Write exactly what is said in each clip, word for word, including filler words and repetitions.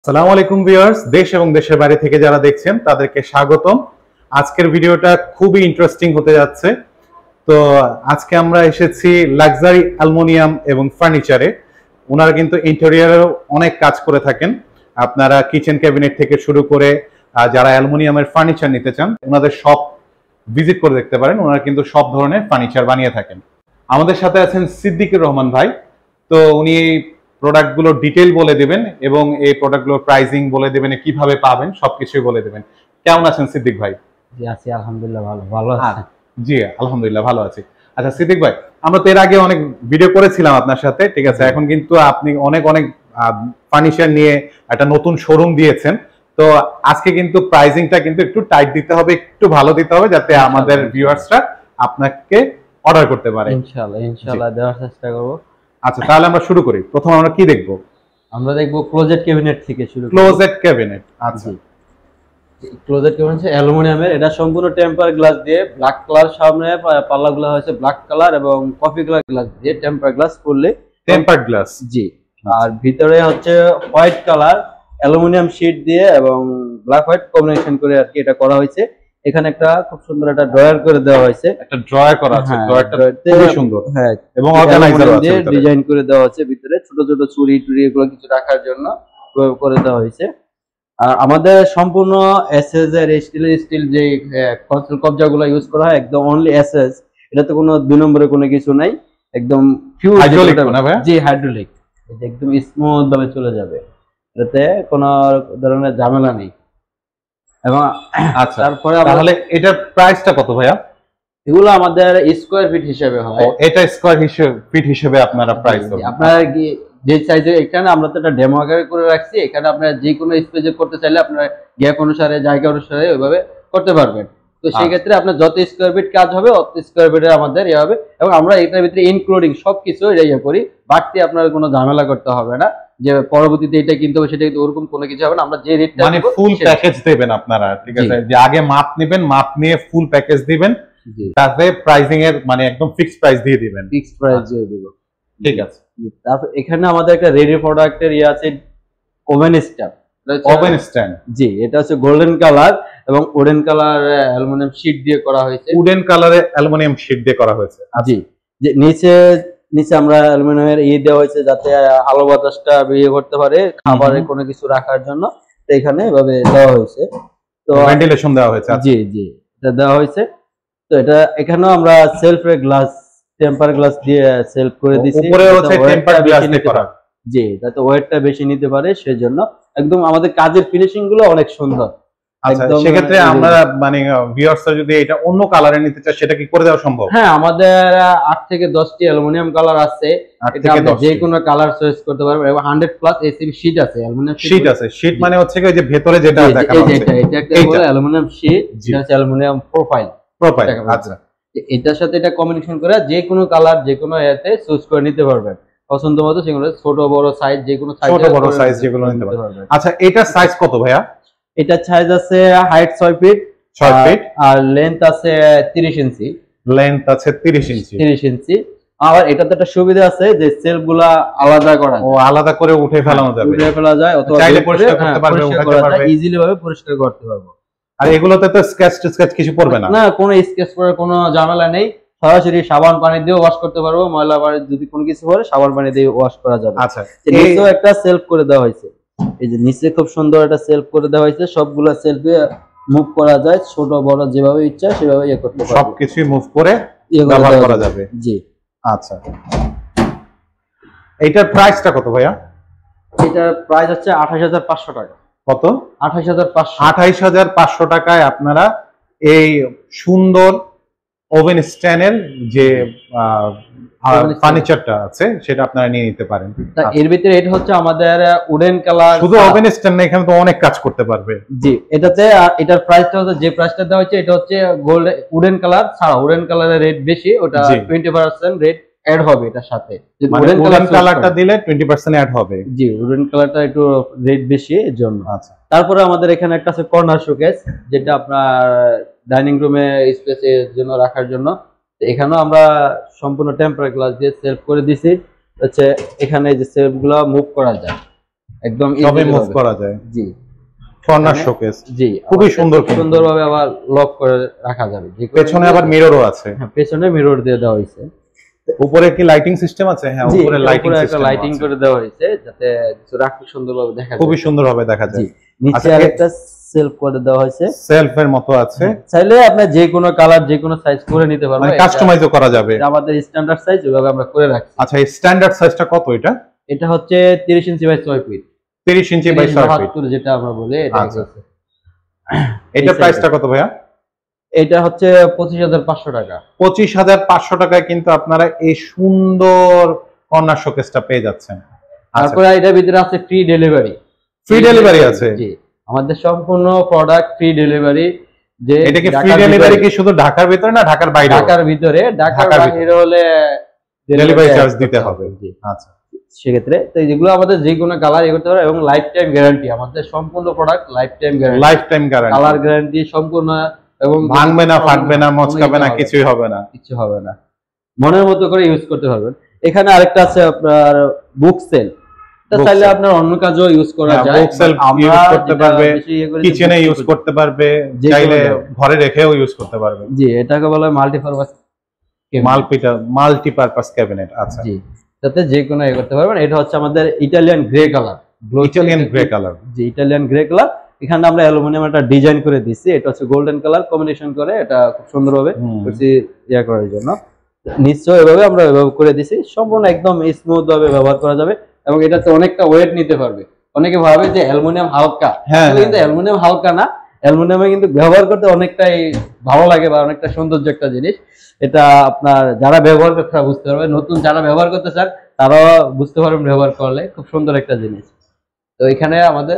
আসসালামু আলাইকুম ভিউয়ার্স, দেশ এবং দেশের বাইরে থেকে যারা দেখছেন তাদেরকে স্বাগতম। আজকের ভিডিওটা খুবই ইন্টারেস্টিং হতে যাচ্ছে। তো আজকে আমরা এসেছি লাক্সারি অ্যালুমিনিয়াম এবং ফার্নিচারে। ওনারা কিন্তু ইন্টেরিয়রেও অনেক কাজ করে থাকেন। আপনারা কিচেন ক্যাবিনেট থেকে শুরু করে যারা অ্যালুমিনিয়ামের ফার্নিচার নিতে চান ওনাদের শপ ভিজিট করে দেখতে পারেন। ওনারা কিন্তু সব ধরনের ফার্নিচার বানিয়ে থাকেন। আমাদের সাথে আছেন সিদ্দিকুর রহমান ভাই। তো উনি প্রোডাক্টগুলো ডিটেইল বলে দিবেন এবং এই প্রোডাক্টগুলোর প্রাইসিং বলে দিবেন, কিভাবে পাবেন সবকিছুই বলে দিবেন। কেমন আছেন সিদ্দিক ভাই? জি আছি আলহামদুলিল্লাহ, ভালো ভালো আছেন? জি আলহামদুলিল্লাহ ভালো আছি। আচ্ছা সিদ্দিক ভাই, আমরা তো এর আগে অনেক ভিডিও করেছিলাম আপনার সাথে, ঠিক আছে? এখন কিন্তু আপনি অনেক অনেক ফার্নিচার নিয়ে একটা নতুন শোরুম দিয়েছেন। তো আজকে কিন্তু প্রাইসিংটা কিন্তু একটু টাইট দিতে হবে, একটু ভালো দিতে হবে, যাতে আমাদের ভিউয়ার্সরা আপনাকে অর্ডার করতে পারে। ইনশাআল্লাহ ইনশাআল্লাহ দেওয়ার চেষ্টা করব। আচ্ছা তাহলে আমরা শুরু করি। প্রথমে আমরা কি দেখব? আমরা দেখব ক্লোজেট ক্যাবিনেট থেকে শুরু করব। Closet cabinet. আচ্ছা, ক্লোজেট ক্যাবিনেট হচ্ছে অ্যালুমিনিয়ামের। এটা সম্পূর্ণ টেম্পার গ্লাস দিয়ে, ব্ল্যাক কালার সামনে পাল্লাগুলো হয়েছে ব্ল্যাক কালার এবং কফি কালার গ্লাস দিয়ে টেম্পার গ্লাস করলে টেম্পার গ্লাস। জি, আর ভিতরে হচ্ছে হোয়াইট কালার অ্যালুমিনিয়াম শীট দিয়ে এবং ব্ল্যাক হোয়াইট কম্বিনেশন করে আর কি এটা করা হয়েছে। এখানে একটা খুব সুন্দর একটা ড্রয়ার করে দেওয়া হয়েছে, একটা ড্রয়ার করা আছে। ড্রয়ারটা খুবই সুন্দর, হ্যাঁ, এবং অর্গানাইজার আছে, ডিজাইন করে দেওয়া আছে। ভিতরে ছোট ছোট চুড়ি টুড়ি এগুলো কিছু রাখার জন্য করে দেওয়া হয়েছে। আর আমাদের সম্পূর্ণ এসএস এর স্টিল স্টিল যে কনসোল কবজাগুলো ইউজ করা হয় একদম অনলি এসএস। এটাতে কোনো দুই নম্বরে কোনো কিছু নাই, একদম ফিউজ হাইড্রোলিক না ভাই? জি হাইড্রোলিক, এটা একদম স্মুথ ভাবে চলে যাবে, এটাতে কোনো ধরনের ঝামেলা নেই। এবং আচ্ছা তারপরে তাহলে এটার প্রাইসটা কত ভাইয়া? এগুলো আমাদের স্কয়ার ফিট হিসেবে হয়। এটা স্কয়ার ফিট হিসেবে আপনারা প্রাইস দেন? আপনারা যে সাইজে, এখানে আমরা তো একটা ডেমো আকারে করে রাখছি। এখানে আপনারা যে কোনো স্পেসে করতে চাইলে আপনারা গ্যাপ অনুসারে জায়গা অনুসারে ওইভাবে করতে পারবেন। তো সেই ক্ষেত্রে আপনার যত স্কয়ার ফিট কাজ হবে অত স্কয়ার ফিটে আমাদের ইয়ে হবে। এবং আমরা এটার ভিতরে ইনক্লুডিং সবকিছু ইয়ে করি, বাড়তি আপনার কোনো ঝামেলা করতে হবে না যে পরবর্তীতে এটা কিনতে হবে সেটা, কিন্তু ওরকম কোনো কিছু হবে না। আমরা যে রেটটা মানে ফুল প্যাকেজ দেবেন আপনারা, ঠিক আছে? যে আগে মাপ নেবেন, মাপ নিয়ে ফুল প্যাকেজ দিবেন, তাতে প্রাইসিং এর মানে একদম ফিক্সড প্রাইস দিয়ে দিবেন। ফিক্সড প্রাইস দিয়ে দিব, ঠিক আছে। তারপর এখানে আমাদের একটা রেডি প্রোডাক্টের ইয়ে আছে, ওভেন স্ট্যান্ড। ওভেন স্ট্যান্ড, জি, এটা হচ্ছে গোল্ডেন কালার এবং উডেন কালার অ্যালুমিনিয়াম শীট দিয়ে করা হয়েছে। উডেন কালারে অ্যালুমিনিয়াম শীট দিয়ে করা হয়েছে। জি, যে নিচে নিচে আমরা অ্যালুমিনিয়ামের ই দেওয়া হয়েছে যাতে আলো বাতাসটা বেরিয়ে করতে পারে, খাবারে কোনো কিছু রাখার জন্য। তো এখানে এভাবে দেওয়া হয়েছে, তো ভেন্টিলেশন দেওয়া হয়েছে। জি জি, এটা দেওয়া হয়েছে। তো এটা এখানেও আমরা সেলফ গ্লাস, টেম্পার গ্লাস দিয়ে সেলফ করে দিয়েছি। উপরে হচ্ছে টেম্পার গ্লাস দিয়ে করা। জি, যাতে ওয়েটটা বেশি নিতে পারে সেজন্য। একদম আমাদের কাজের ফিনিশিং গুলো অনেক সুন্দর। আচ্ছা, সেক্ষেত্রে আমরা মানে ভিউয়ার্সরা যদি এটা অন্য কালারে নিতে চায় সেটা কি করে দেওয়া সম্ভব? হ্যাঁ, আমাদের আট থেকে দশ টি অ্যালুমিনিয়াম কালার আছে। এটা আপনি যে কোনো কালার চয়েস করতে পারবেন। এবং একশো প্লাস এসিবি শীট আছে, অ্যালুমিনিয়াম শীট আছে। শীট মানে হচ্ছে কি যে ভেতরে যেটা দেখা যাচ্ছে, এটা এটা একটা বলে অ্যালুমিনিয়াম শীট, যেটা হচ্ছে অ্যালুমিনিয়াম প্রোফাইল। প্রোফাইল, আচ্ছা। এটার সাথে এটা কম্বিনেশন করে যে কোনো কালার যে কোনো এতে চুজ করে নিতে পারবেন পছন্দ মতো। সেগুলো ছোট বড় সাইজ, যে কোনো সাইজ, ছোট বড় সাইজ যেগুলো নিতে পারবেন। আচ্ছা, এটার সাইজ কত ভাইয়া? এটা সাইজ আছে হাইট ছয় ফিট, ছয় ফিট, আর লেন্থ আছে তিরিশ ইঞ্চি। লেন্থ আছে তিরিশ ইঞ্চি, তিরিশ ইঞ্চি। আর এটাতে একটা সুবিধা আছে যে সেলফগুলা আলাদা করা, ও আলাদা করে উঠে ফেলানো যাবে, উঠে ফেলা যায়, অথবা চাইলে পরিষ্কার করতে পারবে, উঠাতে পারবে, ইজিলি ভাবে পরিষ্কার করতে পারবো। আর এগুলোতে তো স্ক্র্যাচ স্ক্র্যাচ কিছু পড়বে না? না, কোনো স্ক্র্যাচ পড়ার কোনো ঝামেলা নেই। সরাসরি সাবান পানি দিয়ে ওয়াশ করতে পারবো। ময়লা পানি যদি কোনো কিছু পড়ে সাবান পানি দিয়ে ওয়াশ করা যাবে। আচ্ছা, নিচেও একটা সেলফ করে দেওয়া হয়েছে। এই যে নিচে খুব সুন্দর একটা সেলফ করে দেওয়া হয়েছে, সবগুলো সেলফে মুভ করা যায়, ছোট বড় যেভাবে ইচ্ছা সেভাবে ইয়ে করতে পারবে, সবকিছুই মুভ করে ব্যবহার করা যাবে। জি, আচ্ছা। এইটার প্রাইসটা কত ভাইয়া? এটার প্রাইস হচ্ছে আঠাশ হাজার পাঁচশো টাকা। কত? আঠাশ হাজার পাঁচশো। আঠাইশ হাজার পাঁচশো টাকায় আপনারা এই সুন্দর ওভেন স্ট্যান্ডের যে ফার্নিচারটা আছে সেটা আপনারা নিয়ে নিতে পারেন। এর ভিতরে এটা হচ্ছে আমাদের উডেন কালার। শুধু ওভেন স্ট্যান্ড না, এখানে তো অনেক কাজ করতে পারবে। জি, এটাতে এটার প্রাইসটা হচ্ছে, যে প্রাইসটা দেওয়া হচ্ছে এটা হচ্ছে গোল্ড উডেন কালার ছাড়া। উডেন কালারের রেট বেশি, ওটা বিশ পার্সেন্ট রেট অ্যাড হবে এটার সাথে। উডেন কালারটা দিলে বিশ পার্সেন্ট অ্যাড হবে। জি, উডেন কালারটা একটু রেট বেশি এর জন্য। আচ্ছা, তারপরে আমাদের এখানে একটা আছে কর্নার শোকেস, যেটা আপনার ডাইনিং রুমে স্পেসের জন্য রাখার জন্য। এখানেও আমরা সম্পূর্ণ টেম্পার গ্লাস দিয়ে সেলফ করে দিছি। হচ্ছে এখানে যে সেলফগুলো মুভ করা যায়, একদম সবই মুভ করা যায়। জি, কর্নার শোকেস জি, খুবই সুন্দর, সুন্দরভাবে আবার লক করে রাখা যাবে। পেছনে আবার মিররও আছে। হ্যাঁ, পেছনে মিরর দিয়ে দেওয়া হয়েছে। উপরে কি লাইটিং সিস্টেম আছে? হ্যাঁ, উপরে লাইটিং সিস্টেম, লাইটিং করে দেওয়া হয়েছে যাতে কিছু রাখতে সুন্দরভাবে দেখা যায়, খুবই সুন্দরভাবে দেখা যায়। নিচে আরেকটা সেলফ করে দেওয়া হয়েছে, সেলফের মতো আছে। চাইলে আপনি যে কোনো কালার যে কোনো সাইজ করে নিতে পারবেন, মানে কাস্টমাইজও করা যাবে। আমাদের স্ট্যান্ডার্ড সাইজ ওইভাবে আমরা করে রাখছি। আচ্ছা, এই স্ট্যান্ডার্ড সাইজটা কত? এটা এটা হচ্ছে তিরিশ ইঞ্চি বাই ছয় ফিট। তিরিশ ইঞ্চি বাই ছয় ফিট যেটা আমরা বলি এটা। আচ্ছা, এটা প্রাইসটা কত ভাইয়া? এটা হচ্ছে পঁচিশ হাজার পাঁচশো টাকা। পঁচিশ হাজার পাঁচশো টাকায় কিন্তু আপনারা এই সুন্দর কর্নার শোকেসটা পেয়ে যাচ্ছেন। তারপরে এটার ভিতরে আছে ফ্রি ডেলিভারি। ফ্রি ডেলিভারি আছে? জি, আমাদের সম্পূর্ণ প্রোডাক্ট ফ্রি ডেলিভারি। যে এটা কি ফ্রি ডেলিভারি কি শুধু ঢাকার ভিতরে না ঢাকার বাইরে? ঢাকার ভিতরে, ঢাকার বাইরে হলে ডেলিভারি চার্জ দিতে হবে। আচ্ছা, সেক্ষেত্রে তো যেগুলো আমাদের যে কোনো কালার ইয়ে করতে পারে এবং লাইফ টাইম গ্যারান্টি। আমাদের সম্পূর্ণ product lifetime guarantee, lifetime guarantee, colour guarantee সম্পূর্ণ, এবং ভাঙবে না, ফাটবে না, মচকাবে না, কিছুই হবে না, কিছু হবে না, মনের মতো করে ইউজ করতে পারবেন। এখানে আরেকটা আছে আপনার বুক সেল, এটা চাইলে আপনার অন্য কাজেও ইউজ করা যায়। বুক সেল ইউজ করতে পারবে, কিচেনে ইউজ করতে পারবে, চাইলে ঘরে রেখেও ইউজ করতে পারবে। জি, এটাকে বলা হয় মাল্টিপারপাস মাল্টিটা মাল্টিপারপাস ক্যাবিনেট। আচ্ছা, জি, তাতে যে কোনো ইয়ে করতে পারবেন। এটা হচ্ছে আমাদের Italian grey colour, Italian grey colour. জি, ইটালিয়ান গ্রে কালার। এখানে আমরা অ্যালুমিনিয়াম একটা ডিজাইন করে দিচ্ছি, এটা হচ্ছে গোল্ডেন কালার কম্বিনেশন করে, এটা খুব সুন্দরভাবে করছি ইয়া করার জন্য। নিশ্চয় এভাবে আমরা এভাবে করে দিছি, সম্পূর্ণ একদম স্মুথ ভাবে ব্যবহার করা যাবে এবং এটাতে অনেকটা ওয়েট নিতে পারবে। অনেকে ভাবে যে অ্যালুমিনিয়াম হালকা, কিন্তু অ্যালুমিনিয়াম হালকা না, অ্যালুমিনিয়ামে কিন্তু ব্যবহার করতে অনেকটাই ভালো লাগে বা অনেকটা সৌন্দর্য একটা জিনিস। এটা আপনার যারা ব্যবহার করতে বুঝতে পারবে, নতুন যারা ব্যবহার করতে চান তারাও বুঝতে পারবেন ব্যবহার করলে, খুব সুন্দর একটা জিনিস। তো এখানে আমাদের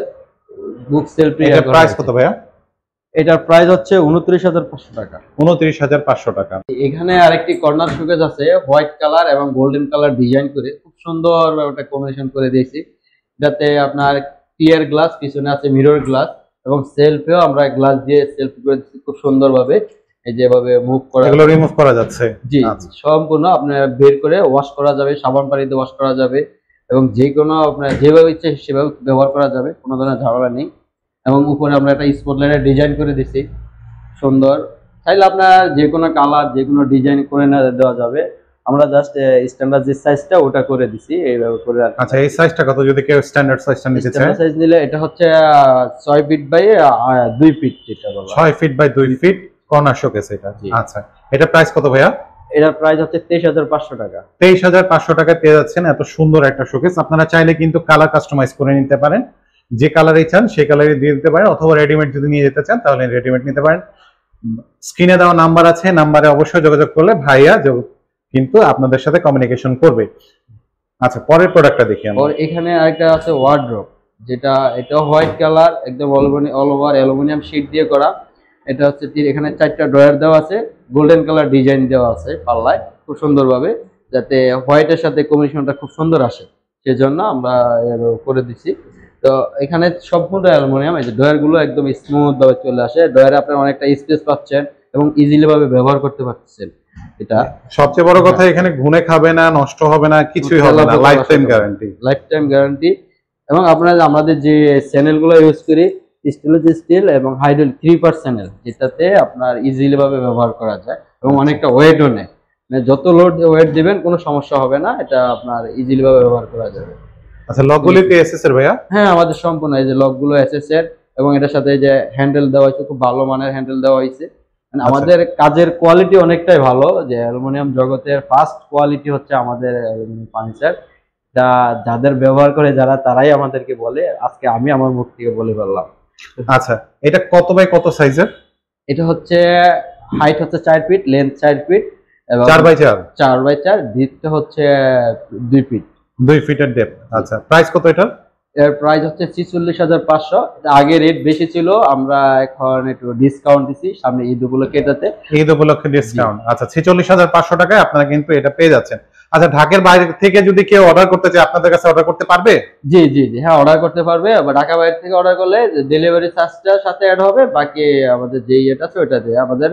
বুক সেলফ, এটার প্রাইস কত ভাইয়া? এটার প্রাইস হচ্ছে উনত্রিশ হাজার পাঁচশো টাকা। উনত্রিশ হাজার পাঁচশো টাকা। এখানে আরেকটি কর্নার শোকেস আছে, হোয়াইট কালার এবং গোল্ডেন কালার ডিজাইন করে খুব সুন্দর একটা কম্বিনেশন করে দিয়েছি, যাতে আপনার ক্লিয়ার গ্লাস, পিছনে আছে মিরর গ্লাস এবং সেলফেও আমরা গ্লাস দিয়ে সেলফ করে দিচ্ছি খুব সুন্দরভাবে। এই যেভাবে মুভ করা, এগুলো রিমুভ করা যাচ্ছে। জি, সম্পূর্ণ আপনার বের করে ওয়াশ করা যাবে, সাবান পানিতে ওয়াশ করা যাবে এবং যে কোনো আপনার যেভাবে ইচ্ছে সেভাবে ব্যবহার করা যাবে, কোনো ধরনের ঝামেলা নেই। এবং উপরে আমরা একটা স্পটলাইটের ডিজাইন করে দিছি সুন্দর, চাইলে আপনার যে কোনো কালার যে কোনো ডিজাইন করে না দেওয়া যাবে। আমরা জাস্ট স্ট্যান্ডার্ড যে সাইজটা ওটা করে দিছি এইভাবে করে। আচ্ছা, এই সাইজটা কত যদি কেউ স্ট্যান্ডার্ড সাইজটা নিতে চায়? স্ট্যান্ডার্ড সাইজ নিলে এটা হচ্ছে ছয় ফিট বাই দুই ফিট, যেটা বলা ছয় ফিট বাই দুই ফিট কর্নার শোকেস এটা। আচ্ছা, এটা প্রাইস কত ভাইয়া? এটার প্রাইস হচ্ছে তেইশ হাজার পাঁচশো টাকা। তেইশ হাজার পাঁচশো টাকায় পেয়ে যাচ্ছেন এত সুন্দর একটা শোকেস। আপনারা চাইলে কিন্তু কালার কাস্টমাইজ করে নিতে পারেন, যে কালারই চান সেই কালারই দিয়ে দিতে পারেন, অথবা রেডিমেড যদি নিয়ে যেতে চান তাহলে রেডিমেড নিতে পারেন। স্ক্রিনে দেওয়া নাম্বার আছে, নাম্বারে অবশ্যই যোগাযোগ করলে ভাইয়া কিন্তু আপনাদের সাথে কমিউনিকেশন করবে। আচ্ছা, পরের প্রোডাক্টটা দেখি আমরা। এখানে আরেকটা আছে ওয়ার্ড্রপ, যেটা এটা হোয়াইট কালার, একদম অল ওভার অ্যালুমিনিয়াম শীট দিয়ে করা। এটা হচ্ছে এখানে চারটা ড্রয়ার দেওয়া আছে, গোল্ডেন কালার ডিজাইন দেওয়া আছে পাল্লায় খুব সুন্দরভাবে, যাতে হোয়াইটের সাথে কম্বিনেশনটা খুব সুন্দর আসে, সেজন্য আমরা করে দিচ্ছি। তো এখানে সম্পূর্ণ অ্যালুমিনিয়াম, এই যে ড্রয়ার গুলো একদম স্মুথ ভাবে চলে আসে, ড্রয়ারে আপনার অনেকটা স্পেস পাচ্ছেন এবং ইজিলি ভাবে ব্যবহার করতে পারছেন। এটা সবচেয়ে বড় কথা, এখানে ঘুনে খাবে না, নষ্ট হবে না, কিছুই হবে না, lifetime guarantee, lifetime guarantee. এবং আপনারা আমাদের যে চ্যানেলগুলো ইউজ করি, স্টেনলেস স্টিল এবং হাইড্রোলিক থ্রি পার্ট চ্যানেল, যেটাতে আপনার ইজিলি ভাবে ব্যবহার করা যায় এবং অনেকটা ওয়েটও নেয়, মানে যত লোড ওয়েট দিবেন কোনো সমস্যা হবে না, এটা আপনার ইজিলি ভাবে ব্যবহার করা যাবে। আচ্ছা, লকগুলো কি এসএস এর ভাইয়া? হ্যাঁ, আমাদের সম্পূর্ণ এই যে লকগুলো এসএস এর এবং এটার সাথে যে হ্যান্ডেল দেওয়া হয়েছে, খুব ভালো মানের হ্যান্ডেল দেওয়া হয়েছে। মানে আমাদের কাজের কোয়ালিটি অনেকটাই ভালো, যে অ্যালুমিনিয়াম জগতের ফার্স্ট কোয়ালিটি হচ্ছে আমাদের অ্যালুমিনিয়াম ফার্নিচার। যা যাদের ব্যবহার করে যারা, তারাই আমাদেরকে বলে, আজকে আমি আমার মুখ থেকে বলে ফেললাম। আচ্ছা, এটা কত বাই কত সাইজের? এটা হচ্ছে হাইট হচ্ছে চার ফিট, লেন্থ চার ফিট এবং চার বাই চার, চার বাই চার, ডেপথ হচ্ছে দুই ফিট, দুই ফিটের ডেপথ। আচ্ছা, প্রাইস কত এটা? এর প্রাইস হচ্ছে ছিচল্লিশ হাজার পাঁচশো। আগে রেট বেশি ছিল, আমরা এখন একটু ডিসকাউন্ট দিছি সামনে ঈদ উপলক্ষে, এটাতে ঈদ উপলক্ষে ডিসকাউন্ট। আচ্ছা, ছেচল্লিশ হাজার পাঁচশো টাকায় আপনারা কিন্তু এটা পেয়ে যাচ্ছেন। আচ্ছা, ঢাকার বাইরে থেকে যদি কেউ অর্ডার করতে চায় আপনাদের কাছে অর্ডার করতে পারবে? জি জি জি হ্যাঁ, অর্ডার করতে পারবে। ঢাকা বাইরে থেকে অর্ডার করলে ডেলিভারি চার্জটার সাথে অ্যাড হবে, বাকি আমাদের যে ইয়েটা আছে ওটা দিয়ে আমাদের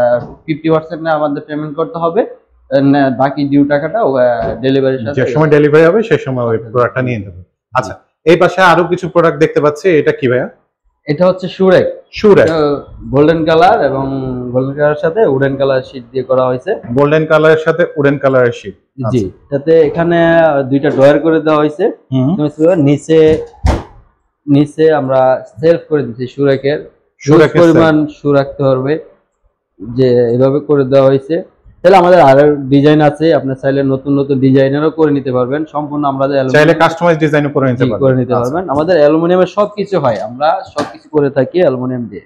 ফিফটি পার্সেন্ট না আমাদের পেমেন্ট করতে হবে, বাকি ডিউ টাকাটা ডেলিভারির সাথে, যে সময় ডেলিভারি হবে সেই সময় ওই প্রোডাক্টটা নিয়ে নেবে। আচ্ছা, এই পাশে আরো কিছু প্রোডাক্ট দেখতে পাচ্ছি, এটা কি ভাইয়া? এটা হচ্ছে সুরেক। সুরেক গোল্ডেন কালার এবং গোল্ডেন কালারের সাথে উডেন কালার শীট দিয়ে করা হয়েছে। গোল্ডেন কালারের সাথে উডেন কালারের শীট, জি। এটাতে এখানে দুইটা ড্রয়ার করে দেওয়া হয়েছে। নিচে নিচে আমরা সেলফ করে দিচ্ছি সুরেকের, সুরেকের পরিমাণ শু রাখতে পারবে, যে এভাবে করে দেওয়া হয়েছে। তাহলে আমাদের আরো ডিজাইন আছে, আপনি চাইলে নতুন নতুন ডিজাইনেরও করে নিতে পারবেন। সম্পূর্ণ আমরা চাইলে কাস্টমাইজ ডিজাইনও করে নিতে পারবেন, করে নিতে পারবেন। আমাদের অ্যালুমিনিয়ামের সবকিছু হয়, আমরা সবকিছু করে থাকি অ্যালুমিনিয়াম দিয়ে।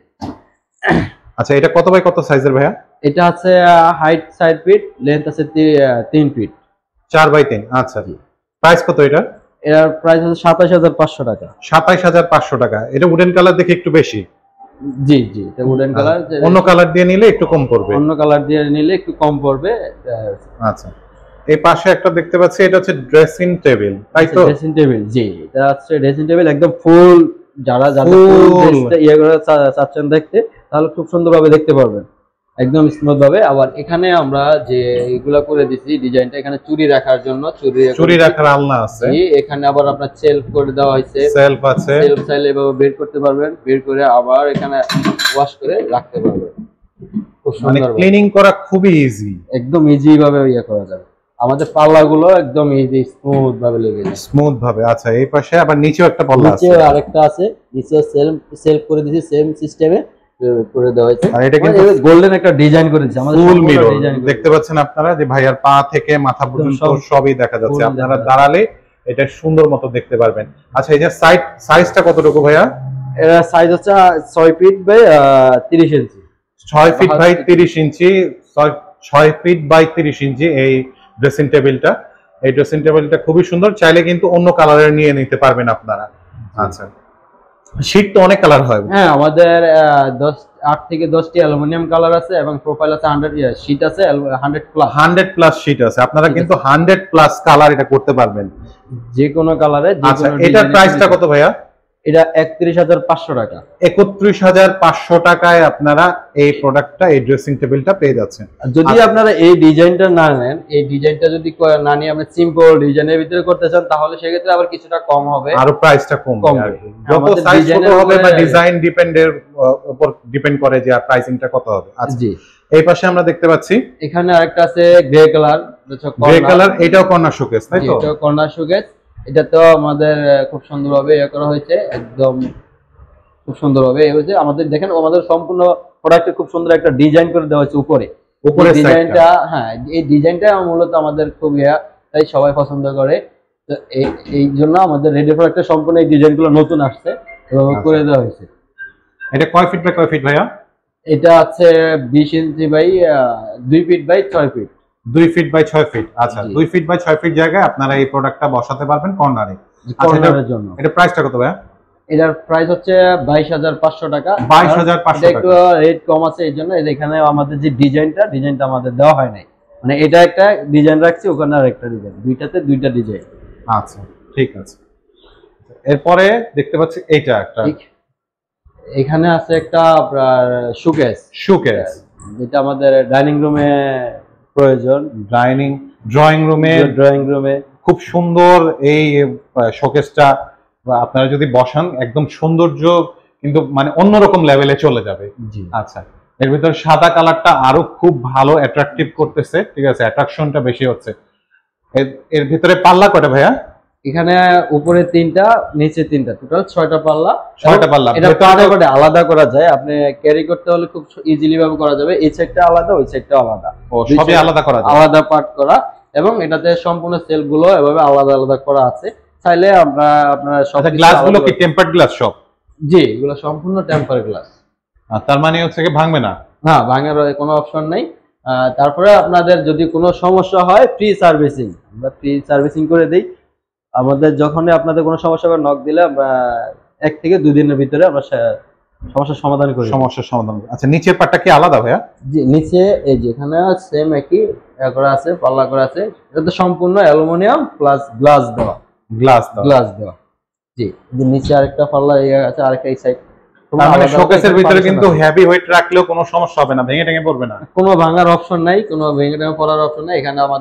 আচ্ছা, এটা কত বাই কত সাইজের ভাইয়া? এটা আছে হাইট চার ফিট, লেন্থ আছে তিন ফিট, চার বাই তিন। আচ্ছা, প্রাইস কত এটা? এর প্রাইস হচ্ছে সাতাশ হাজার পাঁচশো টাকা। সাতাশ হাজার পাঁচশো টাকা। এটা উডেন কালার দেখে একটু বেশি। জি জি, এটা উডেন কালার। অন্য কালার দিয়ে নিলে একটু কম পড়বে। অন্য কালার দিয়ে নিলে একটু কম পড়বে। আচ্ছা, এই পাশে একটা দেখতে পাচ্ছি, এটা হচ্ছে ড্রেসিং টেবিল, তাই তো? ড্রেসিং টেবিল, জি। এটা হচ্ছে ড্রেসিং টেবিল একদম ফুল, যারা যারা ফুল ইয়ে করে চাচ্ছেন দেখতে, তাহলে খুব সুন্দরভাবে দেখতে পারবেন, একদম স্মুথ ভাবে। আবার এখানে আমরা যে এগুলা করে দিছি ডিজাইনটা, এখানে চুড়ি রাখার জন্য চুড়ি চুড়ি রাখার আলনা আছে। এখানে আবার আপনার সেলফ করে দেওয়া হয়েছে, সেলফ আছে। সেলফ চাইলে এভাবে বের করতে পারবেন, বের করে আবার এখানে ওয়াশ করে রাখতে পারবেন। খুব সুন্দর, ক্লিনিং করা খুবই ইজি, একদম ইজি ভাবে ইয়ে করা যাবে। আমাদের পাল্লাগুলো একদম ইজি স্মুথ ভাবে লেগে যায়, স্মুথ ভাবে। আচ্ছা, এই পাশে আবার নিচেও একটা পাল্লা আছে, নিচে আরেকটা আছে, নিচে সেলফ সেলফ করে দিয়েছি সেম সিস্টেমে করে দেওয়া হয়েছে। আর এটা কিন্তু গোল্ডেন একটা ডিজাইন করেছে আমাদের, ফুল মিরর দেখতে পাচ্ছেন আপনারা, যে ভাইয়ার পা থেকে মাথা পর্যন্ত সবই দেখা যাচ্ছে। আপনারা দাঁড়ালে এটা সুন্দর মতো দেখতে পারবেন। আচ্ছা, এই যে সাইজ সাইজটা কতটুকু ভাইয়া? এর সাইজ হচ্ছে ছয় ফিট বাই তিরিশ ইঞ্চি। ছয় ফিট বাই তিরিশ ইঞ্চি, ছয় ফিট বাই তিরিশ ইঞ্চি এই ড্রেসিং টেবিলটা। এই ড্রেসিং টেবিলটা খুবই সুন্দর, চাইলে কিন্তু অন্য কালারের নিয়ে নিতে পারবেন আপনারা। আচ্ছা, শীট তো অনেক কালার হয়। হ্যাঁ, আমাদের দশ আট থেকে দশটি অ্যালুমিনিয়াম কালার আছে এবং প্রোফাইল আছে হান্ড্রেড, শীট আছে hundred plus hundred plus sheet আছে। আপনারা কিন্তু হান্ড্রেড প্লাস কালার এটা করতে পারবেন, যে কোনো কালারে। আচ্ছা, এটার প্রাইসটা কত ভাইয়া? এটা একত্রিশ হাজার পাঁচশো টাকা। একত্রিশ হাজার পাঁচশো টাকায় আপনারা এই প্রোডাক্টটা, এই ড্রেসিং টেবিলটা পেয়ে যাচ্ছেন। যদি আপনারা এই ডিজাইনটা না নেন, এই ডিজাইনটা যদি না নিয়ে আপনি সিম্পল ডিজাইনের ভিতরে করতে চান, তাহলে সেক্ষেত্রে আবার কিছুটা কম হবে, আরো প্রাইসটা কম হবে। যত সাইজ ছোট হবে বা ডিজাইন ডিপেন্ডের উপর ডিপেন্ড করে যে প্রাইসিংটা কত হবে। আচ্ছা, জি। এই পাশে আমরা দেখতে পাচ্ছি এখানে আরেকটা আছে গ্রে কালার, গ্রে কালার, এটাও কর্নার শোকেস, তাই তো? এটাও কর্নার শোকেস। এটা তো আমাদের খুব সুন্দরভাবে ইয়ে করা হয়েছে, একদম খুব সুন্দরভাবে হয়েছে। আমাদের দেখেন, আমাদের সম্পূর্ণ প্রোডাক্টে খুব সুন্দর একটা ডিজাইন করে দেওয়া হয়েছে উপরে। উপরে ডিজাইনটা, হ্যাঁ, এই ডিজাইনটা মূলত আমাদের খুব ইয়া, তাই সবাই পছন্দ করে। তো এই জন্য আমাদের রেডি প্রোডাক্টে সম্পূর্ণ এই ডিজাইনগুলো নতুন আসছে, এভাবে করে দেওয়া হয়েছে। এটা কয় ফিট বাই কয় ফিট ভাইয়া? এটা আছে বিশ ইঞ্চি বাই দুই ফিট বাই ছয় ফিট। দুই ফিট বাই ছয় ফিট। আচ্ছা, দুই ফিট বাই ছয় ফিট জায়গায় আপনারা এই প্রোডাক্টটা বসাতে পারবেন কর্নারে। কর্নারের জন্য। এটা প্রাইসটা কত ভাইয়া? এটার প্রাইস হচ্ছে বাইশ হাজার পাঁচশো টাকা। বাইশ হাজার পাঁচশো টাকা। একটু রেট কম আছে, এই জন্য এখানে আমাদের যে ডিজাইনটা, ডিজাইনটা আমাদের দেওয়া হয় নাই, মানে এটা একটা ডিজাইন রাখছি, ওখানে আর একটা ডিজাইন, দুইটাতে দুইটা ডিজাইন। আচ্ছা, ঠিক আছে। এরপরে দেখতে পাচ্ছি এইটা একটা, এখানে আছে একটা আপনার শোকেস। শোকেস যেটা আমাদের ডাইনিং রুমে প্রয়োজন, ডাইনিং ড্রয়িং রুমে ড্রয়িং রুমে খুব সুন্দর এই শোকেসটা আপনারা যদি বসান, একদম সৌন্দর্য কিন্তু মানে অন্যরকম লেভেলে চলে যাবে। জি। আচ্ছা, এর ভিতর সাদা কালারটা আরো খুব ভালো অ্যাট্রাকটিভ করতেছে, ঠিক আছে, অ্যাট্রাকশনটা বেশি হচ্ছে। এর ভিতরে পাল্লা কয়টা ভাইয়া? এখানে উপরে তিনটা, নিচে তিনটা, টোটাল ছয়টা পাল্লা। ছয়টা পাল্লা। এটা পাল্লা করে আলাদা করা যায়, আপনি ক্যারি করতে হলে খুব ইজিলি ভাবে করা যাবে। এই সাইডটা আলাদা, ওই সাইডটা আলাদা, ও সবই আলাদা করা যায়, আলাদা পার্ট করা। এবং এটাতে সম্পূর্ণ সেল গুলো এভাবে আলাদা আলাদা করা আছে। চাইলে আমরা আপনারা সব গ্লাসগুলো কি টেম্পারড গ্লাস সব? জি, এগুলো সম্পূর্ণ টেম্পার গ্লাস। তার মানে হচ্ছে কি ভাঙবে না? না, ভাঙার কোনো অপশন নাই। তারপরে আপনাদের যদি কোনো সমস্যা হয়, ফ্রি সার্ভিসিং, আমরা ফ্রি সার্ভিসিং করে দেই। আমাদের যখনই আপনাদের কোনো সমস্যা হবে, নক দিলে আমরা এক থেকে দুই দিনের ভিতরে আমরা সমস্যার সমাধান করি। সমস্যার সমাধান। আচ্ছা, নিচের পাটটা কি আলাদা ভাইয়া? জি, নিচে এই যে এখানে সেম একই করা আছে, পাল্লা করা আছে। এটা তো সম্পূর্ণ অ্যালুমিনিয়াম প্লাস গ্লাস দেওয়া, গ্লাস দেওয়া, গ্লাস দেওয়া। জি, নিচে আরেকটা পাল্লা আছে, আরেকটা এই সাইড। মানে শোকেসের ভিতরে কিন্তু হেভি ওয়েট রাখলেও কোনো সমস্যা হবে না, ভেঙে ভেঙে পড়বে না, কোনো ভাঙার অপশন নাই, কোনো ভেঙে ভেঙে পড়ার অপশন নাই। এখানে আমাদের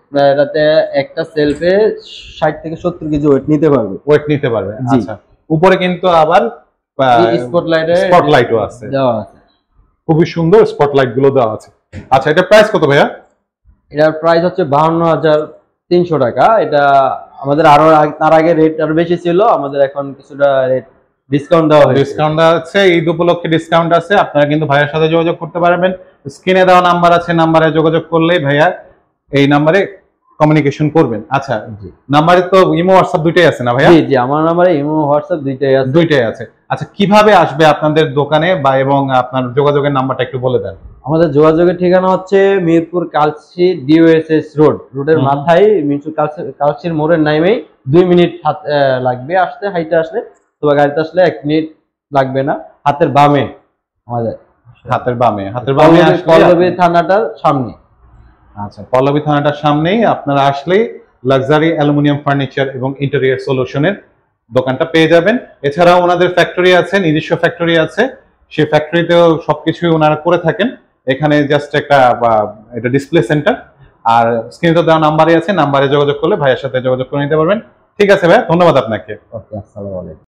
আপনার এটাতে একটা সেলফে ষাট থেকে সত্তর কেজি ওয়েট নিতে পারবে। ওয়েট নিতে পারবে, আচ্ছা। উপরে কিন্তু আবার স্পটলাইটে স্পটলাইটও আছে, দেওয়া আছে, খুবই সুন্দর স্পটলাইট গুলো দেওয়া আছে। আচ্ছা, এটা প্রাইস কত ভাইয়া? এটার প্রাইস হচ্ছে বাহান্ন হাজার তিনশো টাকা। এটা আমাদের আরো তার আগে রেট আরো বেশি ছিল, আমাদের এখন কিছুটা রেট ডিসকাউন্ট দেওয়া হয়েছে। ডিসকাউন্ট আছে, ঈদ উপলক্ষে ডিসকাউন্ট আছে। আপনারা কিন্তু ভাইয়ার সাথে যোগাযোগ করতে পারবেন। স্ক্রিনে দেওয়া নাম্বার আছে, নাম্বারে যোগাযোগ করলেই ভাইয়া এই নাম্বারে কমিউনিকেশন করবেন। আচ্ছা, নাম্বারে তো ইমো হোয়াটসঅ্যাপ দুইটাই আছে না ভাইয়া? জি জি, আমার নাম্বারে ইমো হোয়াটসঅ্যাপ দুইটাই আছে। দুইটাই আছে। আচ্ছা, কিভাবে আসবে আপনাদের দোকানে বা এবং আপনার যোগাযোগের নাম্বারটা একটু বলে দেন। আমাদের যোগাযোগের ঠিকানা হচ্ছে মিরপুর কালসি ডিওএসএস রোড, রোডের মাথায় মিরপুর কালসির মোড়ের নামেই দুই মিনিট লাগবে আসতে, হাইটে আসলে তো গাড়িতে আসলে এক মিনিট লাগবে না। হাতের বামে আমাদের, হাতের বামে, হাতের বামে পল্লবী থানাটার সামনে। আচ্ছা, পল্লবী থানাটার সামনেই আপনারা আসলেই লাক্সারি অ্যালুমিনিয়াম ফার্নিচার এবং ইন্টেরিয়র সলিউশনের দোকানটা পেয়ে যাবেন। এছাড়াও ওনাদের ফ্যাক্টরি আছে, নিজস্ব ফ্যাক্টরি আছে, সেই ফ্যাক্টরিতেও সবকিছুই ওনারা করে থাকেন। এখানে জাস্ট একটা এটা ডিসপ্লে সেন্টার, আর স্ক্রিনে দেওয়া নাম্বারে আছে, নাম্বারে যোগাযোগ করলে ভাইয়ের সাথে যোগাযোগ করে নিতে পারবেন। ঠিক আছে ভাই, ধন্যবাদ আপনাকে। ওকে, আসসালামু আলাইকুম।